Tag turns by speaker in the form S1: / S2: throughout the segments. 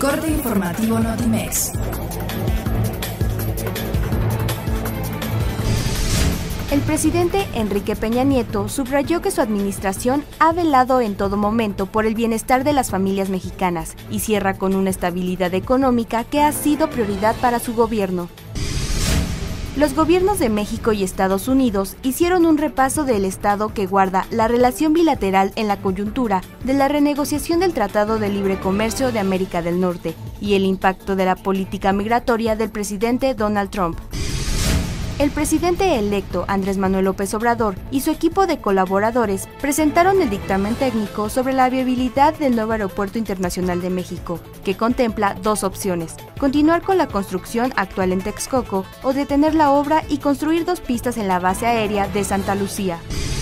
S1: corte informativo Notimex.
S2: El presidente Enrique Peña Nieto subrayó que su administración ha velado en todo momento por el bienestar de las familias mexicanas y cierra con una estabilidad económica que ha sido prioridad para su gobierno. Los gobiernos de México y Estados Unidos hicieron un repaso del estado que guarda la relación bilateral en la coyuntura de la renegociación del Tratado de Libre Comercio de América del Norte y el impacto de la política migratoria del presidente Donald Trump. El presidente electo Andrés Manuel López Obrador y su equipo de colaboradores presentaron el dictamen técnico sobre la viabilidad del nuevo Aeropuerto Internacional de México, que contempla dos opciones: continuar con la construcción actual en Texcoco o detener la obra y construir dos pistas en la base aérea de Santa Lucía.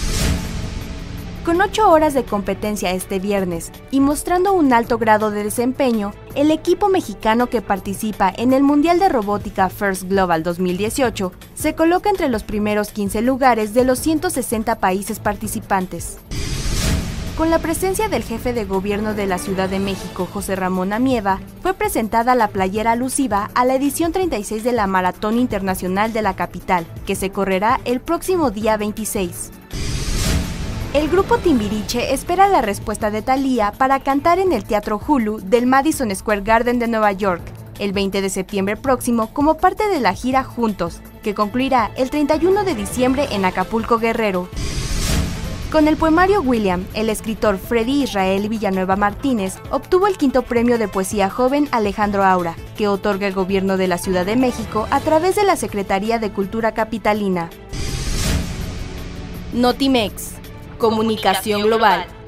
S2: Con 8 horas de competencia este viernes y mostrando un alto grado de desempeño, el equipo mexicano que participa en el Mundial de Robótica First Global 2018 se coloca entre los primeros 15 lugares de los 160 países participantes. Con la presencia del jefe de gobierno de la Ciudad de México, José Ramón Amieva, fue presentada la playera alusiva a la edición 36 de la Maratón Internacional de la Capital, que se correrá el próximo día 26. El grupo Timbiriche espera la respuesta de Thalía para cantar en el Teatro Hulu del Madison Square Garden de Nueva York el 20 de septiembre próximo como parte de la gira Juntos, que concluirá el 31 de diciembre en Acapulco, Guerrero. Con el poemario William, el escritor Freddy Israel Villanueva Martínez obtuvo el 5º premio de poesía joven Alejandro Aura, que otorga el gobierno de la Ciudad de México a través de la Secretaría de Cultura Capitalina. Notimex. Comunicación global.